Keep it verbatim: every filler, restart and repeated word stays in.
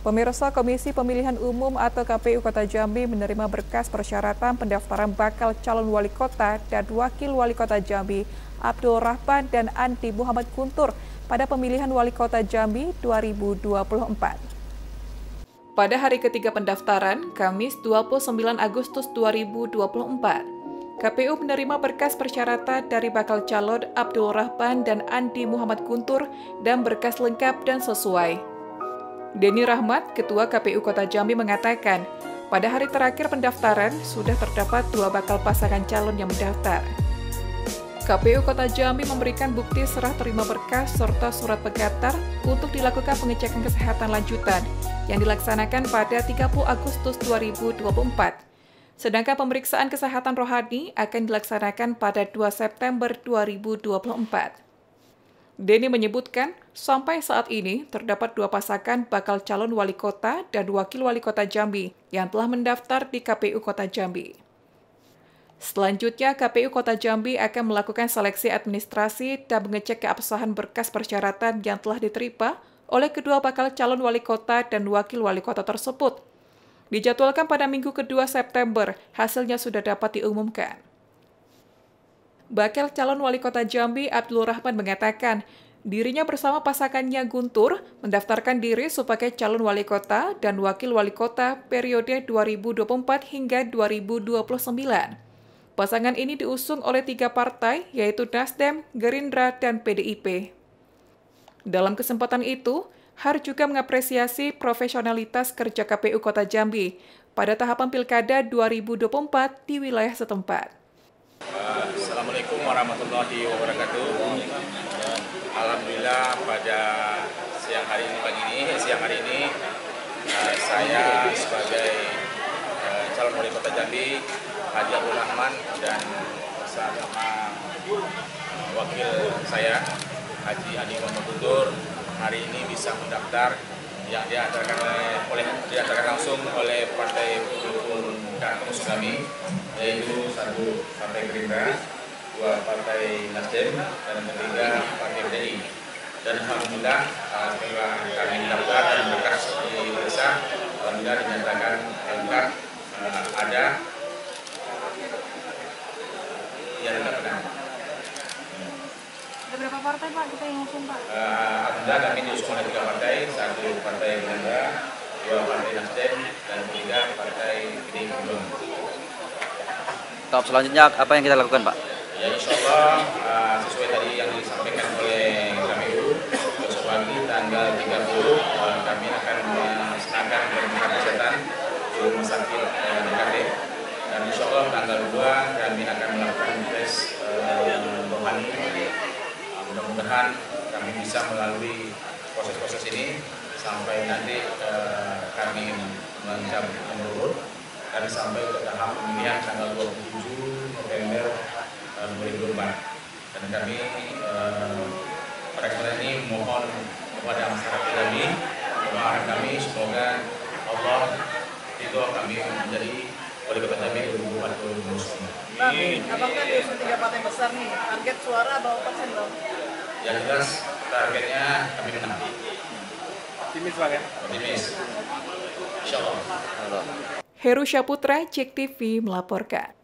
Pemirsa, Komisi Pemilihan Umum atau K P U Kota Jambi menerima berkas persyaratan pendaftaran bakal calon wali kota dan wakil wali kota Jambi Abdul Rahman dan Andi Muhammad Guntur pada pemilihan wali kota Jambi dua ribu dua puluh empat. Pada hari ketiga pendaftaran, Kamis dua puluh sembilan Agustus dua ribu dua puluh empat, K P U menerima berkas persyaratan dari bakal calon Abdul Rahman dan Andi Muhammad Guntur dan berkas lengkap dan sesuai. Denny Rahmat, Ketua K P U Kota Jambi mengatakan, pada hari terakhir pendaftaran sudah terdapat dua bakal pasangan calon yang mendaftar. K P U Kota Jambi memberikan bukti serah terima berkas serta surat pengantar untuk dilakukan pengecekan kesehatan lanjutan yang dilaksanakan pada tiga puluh Agustus dua ribu dua puluh empat. Sedangkan pemeriksaan kesehatan rohani akan dilaksanakan pada dua September dua ribu dua puluh empat. Denny menyebutkan, sampai saat ini terdapat dua pasangan bakal calon wali kota dan wakil wali kota Jambi yang telah mendaftar di K P U Kota Jambi. Selanjutnya, K P U Kota Jambi akan melakukan seleksi administrasi dan mengecek keabsahan berkas persyaratan yang telah diterima oleh kedua bakal calon wali kota dan wakil wali kota tersebut. Dijadwalkan pada minggu kedua September, hasilnya sudah dapat diumumkan. Bakal calon wali kota Jambi Abdul Rahman mengatakan, dirinya bersama pasangannya Guntur mendaftarkan diri sebagai calon wali kota dan wakil wali kota periode dua ribu dua puluh empat hingga dua ribu dua puluh sembilan. Pasangan ini diusung oleh tiga partai, yaitu Nasdem, Gerindra, dan P D I P. Dalam kesempatan itu, Har juga mengapresiasi profesionalitas kerja K P U Kota Jambi pada tahapan Pilkada dua ribu dua puluh empat di wilayah setempat. Assalamualaikum warahmatullahi wabarakatuh. Alhamdulillah pada siang hari ini pagi ini siang hari ini uh, saya sebagai uh, calon wali kota Jambi Haji Abdul Rahman dan bersama uh, wakil saya Haji Andi Muhammad Guntur hari ini bisa mendaftar yang diantarkan oleh diantarkan langsung oleh partai pendukung dan pengusung kami, yaitu satu partai Gerindra, dua partai Nasdem, dan ketiga partai P D I. Dan alhamdulillah setelah kami mendaftar dan berkas diperiksa, alhamdulillah dinyatakan lengkap, ada yang mendaftar. Ada berapa partai Pak kita yang ngusung Pak? Uh, Alhamdulillah kami diusung oleh tiga partai, satu partai Gerindra, dua partai Nasdem, dan tiga partai P D I. Tahap selanjutnya apa yang kita lakukan Pak? Ya insya Allah uh, sesuai tadi yang disampaikan oleh K P U, besok pagi tanggal tiga puluh uh, kami akan melaksanakan pemeriksaan kesehatan di Rumah Sakit uh, D K D. Dan insya Allah tanggal dua kami akan melakukan tes uh, rohani. Mudah-mudahan kami bisa melalui proses-proses ini sampai nanti eh, kami mencapai menurut dan sampai ke tahap pemilihan tanggal dua puluh tujuh November eh, dua ribu dua puluh empat. Dan kami eh, pada kesempatan ini mohon kepada masyarakat kami, mohon kami semoga Allah ridho kami menjadi wali kota Jambi dua ribu dua puluh empat. Amin. Apakah diusung tiga partai besar nih? Target suara berapa persen dong? Yang jelas targetnya kami menang. Optimis Bang ya? Optimis. Insya Allah. Heru Syaputra, Cek T V melaporkan.